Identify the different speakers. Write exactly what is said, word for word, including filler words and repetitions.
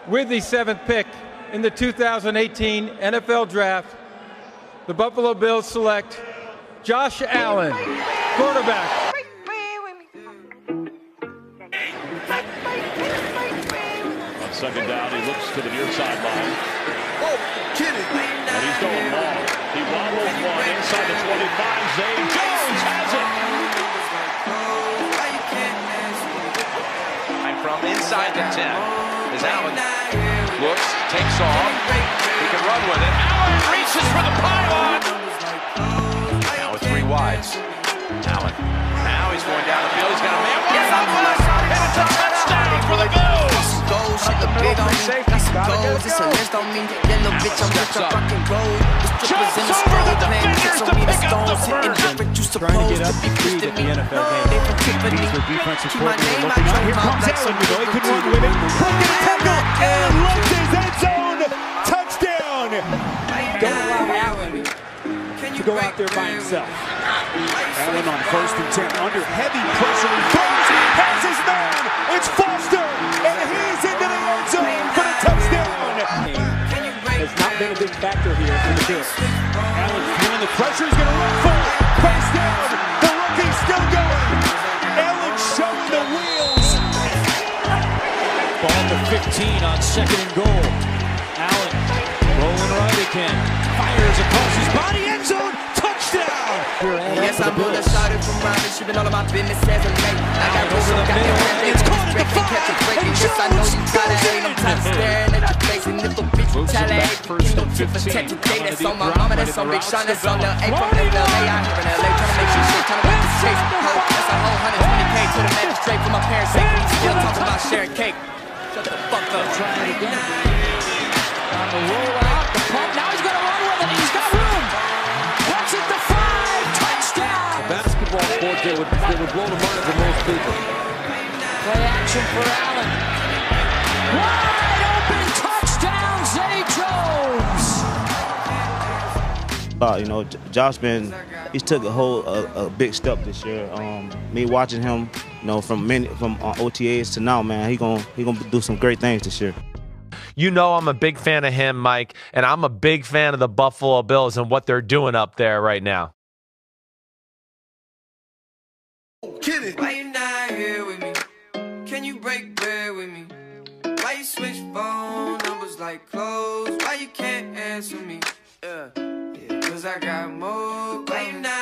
Speaker 1: With the seventh pick in the two thousand eighteen N F L Draft, the Buffalo Bills select Josh Allen, quarterback.
Speaker 2: On second down, he looks to the near sideline.
Speaker 3: Oh, kidding.
Speaker 2: And he's going long. He wobbles one inside the twenty-five. Zay Jones has it.
Speaker 4: And from inside the ten is Allen. Looks, takes off. He can run with it. Allen reaches for the pylon. Now with three wides. Allen. Now he's going down the field. He's got a man. Yes, I'm and it's a touchdown for the Bills.
Speaker 5: Goals, shit the big on me. Got some goals, it's a list on me. Yellow bitch, I'm rich, I'm rock and roll. The strippers in the stroll, playing tricks on me. The stones hitting different. You supposed to be twisting me. They from Tiffany. Keep my name out your mouth like some
Speaker 6: you know he could run with it. Broken tackle and left his end zone. Touchdown.
Speaker 5: Don't allow Allen
Speaker 6: to go out there by himself. Allen on first and ten under heavy pressure. He throws, has his man. It's Foster, and he's into the end zone for the touchdown. Has not been a big factor here for the Bills. Allen's feeling the pressure. He's going to run for it. Face down. The rookie's still going. Allen showing the wheels.
Speaker 7: Ball to fifteen on second and goal. Allen rolling right again. Fires across his body. End zone. Touchdown.
Speaker 5: Yes, I'm on the side from around and shipping all of my business as a mate. I got
Speaker 7: over the middle, and it's caught at the five.
Speaker 5: Catch a break, and yes, I know you try to hate. I'm tired of staring at your face and nipple bitch retaliate. Kingdom fit for tech today. That's on my mama, that's on Big Sean, that's on the A from L A. out here in L A trying to make shit shit, trying to make this chase. That's a whole one hundred twenty K to the magistrate for my parents' sake. And he's still talking about sharing cake. Shut the fuck up.
Speaker 7: Trying it again. On the roll out, the pump. Now he's going to run with it. He's got room. That's it, the five. Touchdown.
Speaker 1: A basketball court that would, that would blow the mind of most people.
Speaker 7: Play action for Allen. Wide open touchdown, Zay Jones.
Speaker 8: Uh, you know, Josh been, he's took a whole a, a big step this year. Um, me watching him, you know, from many, from uh, O T As to now, man, he gonna he gonna do some great things this year.
Speaker 9: You know I'm a big fan of him, Mike, and I'm a big fan of the Buffalo Bills and what they're doing up there right now.
Speaker 3: Kidding.
Speaker 5: Why you not here with me? Can you break bread with me? Why you switch phone numbers like clothes? Why you can't answer me? Yeah, yeah. Cause I got more. Why you not